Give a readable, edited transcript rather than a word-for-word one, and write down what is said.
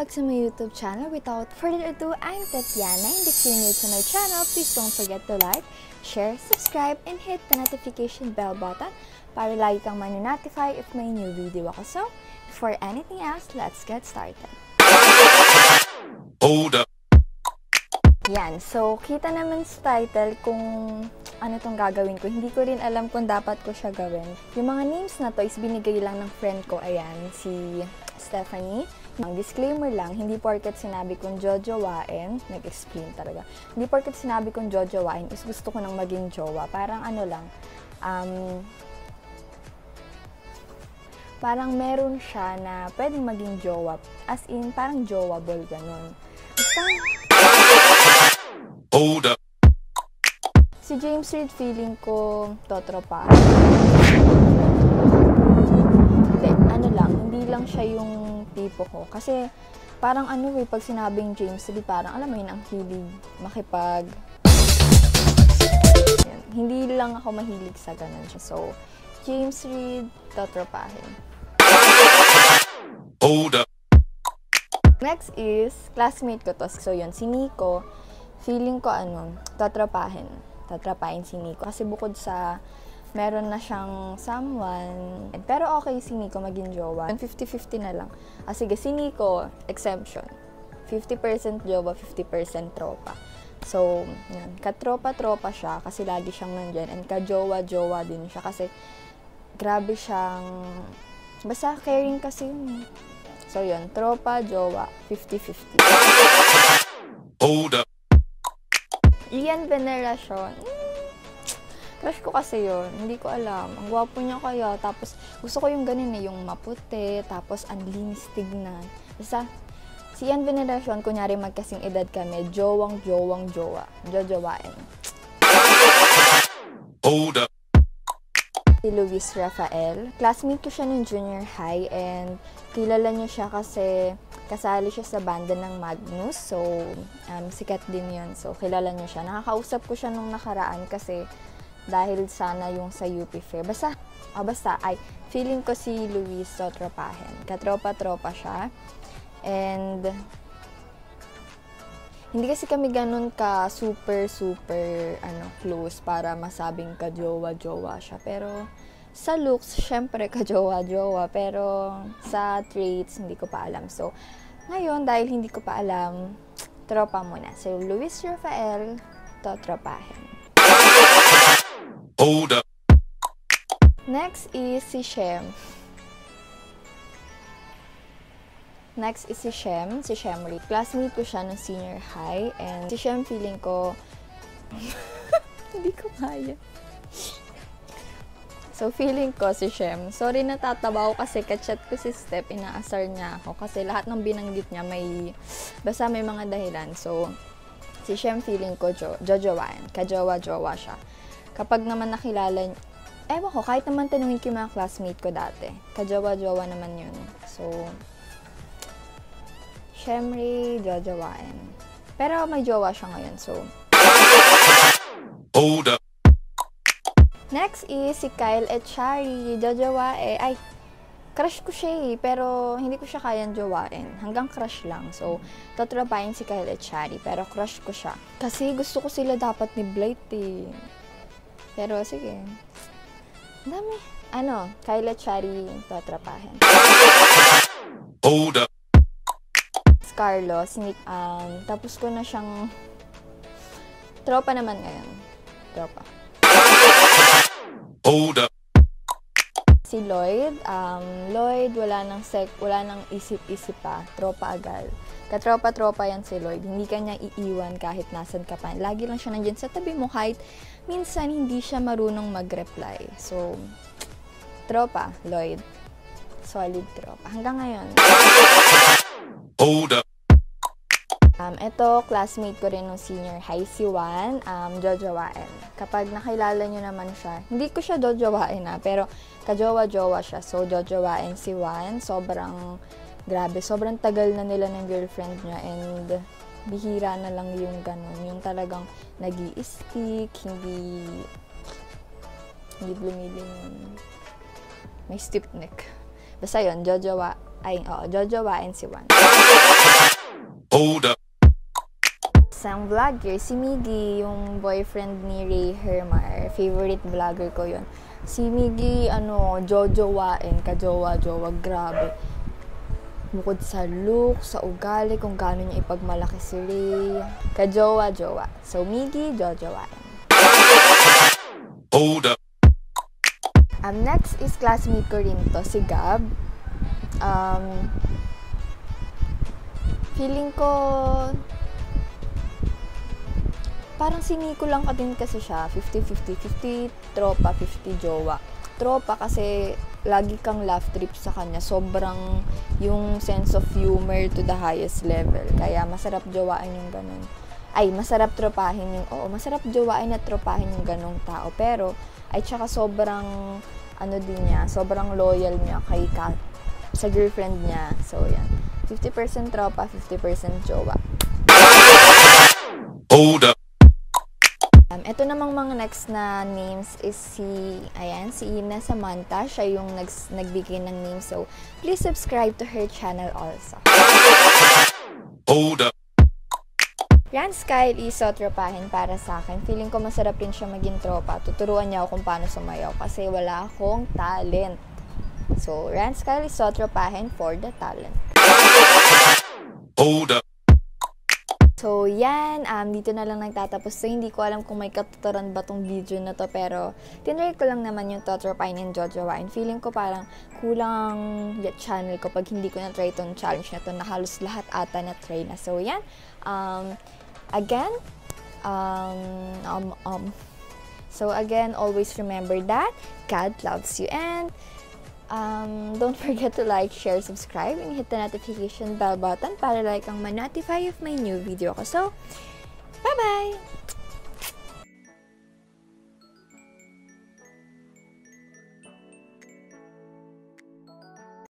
back to my YouTube channel. Without further ado, I'm Tatiana, and if you're new to my channel, please don't forget to like, share, subscribe, and hit the notification bell button para lagi kang mani-notify if may new video ako. So, before anything else, let's get started. Hold up. Yan, so kita naman sa title kung ano itong gagawin ko. Hindi ko rin alam kung dapat ko siya gawin. Yung mga names na to is binigay lang ng friend ko, ayan, si Stephanie. Ang disclaimer lang, hindi porket sinabi kong jojowain, nag-explain talaga. Hindi porket sinabi kong jojowain is gusto ko nang maging jowa. Parang ano lang, parang meron siya na pwedeng maging jowa. As in, parang jowable, ganun. Basta, Hold up. si James Reid feeling ko totropa. Ano lang, hindi lang siya yung tipo ko. Kasi parang ano pag sinabing James Reid, parang alam mo yun, ang hilig makipag... Yan. Hindi lang ako mahilig sa ganun siya. So, James Reid, totropahin. Hold up. Next is, classmate ko to. So, yun, si Nico. Feeling ko, tatrapahin si Nico. Kasi bukod sa, meron na siyang someone. Pero okay si Nico maging jowa. 50-50 na lang. Sige, si Nico, exemption. 50% jowa, 50% tropa. So, yun. Katropa-tropa siya kasi lagi siyang nandyan. And ka-jowa-jowa din siya kasi grabe siyang, basta caring kasi yun. So, yun. Tropa, jowa, 50-50. Hold up. Ian Veneracion. Crush ko kasi yun. Hindi ko alam. Ang gwapo niya kaya. Tapos, gusto ko yung ganun yung maputi. Tapos, ang linis tignan. Basta, si Ian Veneracion, kunyari magkasing edad kami, jowa. Jojowain. Hold up. Si Luis Rafael. Classmate ko siya nung junior high and kilala niyo siya kasi kasali siya sa banda ng Magnus. So, sikat din yun. So, kilala niyo siya. Nakakausap ko siya nung nakaraan kasi dahil sana yung sa UP Fair. Basta, feeling ko si Luis totropahin. Katropa-tropa siya. And, hindi kasi kami ganun ka super close para masabing ka-jowa-jowa siya. Pero, sa looks, syempre ka-jowa-jowa. Pero, sa traits, hindi ko pa alam. So, ngayon, dahil hindi ko pa alam, tropa muna. So, Luis Rafael, totropahin. Hold up. Next is si Shem. Si Shemri. Classmate ko siya ng senior high. And si Shem feeling ko, hindi ko kaya. So, feeling ko si Shem. Sorry, natatawa ako kasi kachat ko si Steph, inaasar niya ako. Kasi lahat ng binanggit niya basta may mga dahilan. So, si Shem feeling ko jojowain. Ka-jowa-jowa siya. Kapag naman nakilala niya, ewan ko, kahit naman tanungin ko yung mga classmate ko dati. Ka-jowa-jowa naman yun. So, Shemri, jojowain. Pero may jowa siya ngayon, so. Hold up. Next is si Kyle Echari, jojowain. Ay, crush ko siya pero hindi ko siya kayang jowain. Hanggang crush lang. So, totropahin si Kyle Echari, pero crush ko siya. Kasi gusto ko sila dapat ni Blight Pero, sige. Dami. Kyle Echari, totropahin. Hold up. Carlos, tapos ko na siyang tropa naman ngayon. Tropa. Hold up. Si Lloyd, wala nang isip-isip pa. Tropa agad. Katropa-tropa yan si Lloyd. Hindi ka niya iiwan kahit nasan ka pa. Lagi lang siya nandyan sa tabi mo kahit minsan hindi siya marunong mag-reply. So, tropa, Lloyd. Solid tropa. Hanggang ngayon. Hold up. Ito, classmate ko rin nung senior high, si Juan, jojowain. Kapag nakilala nyo naman siya, hindi ko siya jojowain pero ka-jowa-jowa siya. So, jojowain si Juan. Sobrang tagal na nila ng girlfriend niya and bihira na lang yung ganun. Yung talagang nag-i-stick, hindi lumilin. May stiff neck. Basta yun, jojowain si Juan. Hold up. Isang vlogger, si Miggy, yung boyfriend ni Ray Hermar. Favorite vlogger ko yun. Si Miggy, jojowain, kajowa-jowa, grabe. Bukod sa look, sa ugali, kung gaano niya ipagmalaki si Ray. Kajowa-jowa. So, Miggy, jojowain. Hold up. Next is classmate ko rin to, si Gab. Feeling ko, parang siniko lang ka din kasi siya. 50-50, 50 tropa, 50 jowa. Tropa kasi lagi kang laugh trip sa kanya. Sobrang yung sense of humor to the highest level. Kaya masarap jowain yung ganun. Masarap tropahin yung, masarap jowain at tropahin yung ganong tao. Pero, tsaka sobrang, din niya, sobrang loyal niya sa girlfriend niya. So, yan. 50% tropa, 50% jowa. Hold up. Ito namang mga next na names is si Ina Samantha. Siya yung nagbigay ng name. So, please subscribe to her channel also. Hold up. Rance Kyle is tropahin para sa akin. Feeling ko masarap rin siya maging tropa. Tuturuan niya ako kung paano sumayaw kasi wala akong talent. So, Rance Kyle is tropahin for the talent. Hold up. So, yan. Dito na lang nagtatapos. So, hindi ko alam kung may katuturan ba tong video na to. Pero, tinry ko lang naman yung totropahin and jojowain. Feeling ko parang kulang yung channel ko pag hindi ko na-try itong challenge na to na halos lahat ata na-try na. So, yan. So again, always remember that God loves you, and don't forget to like, share, subscribe, and hit the notification bell button para like kang ma-notify of my new video ko. So, bye-bye!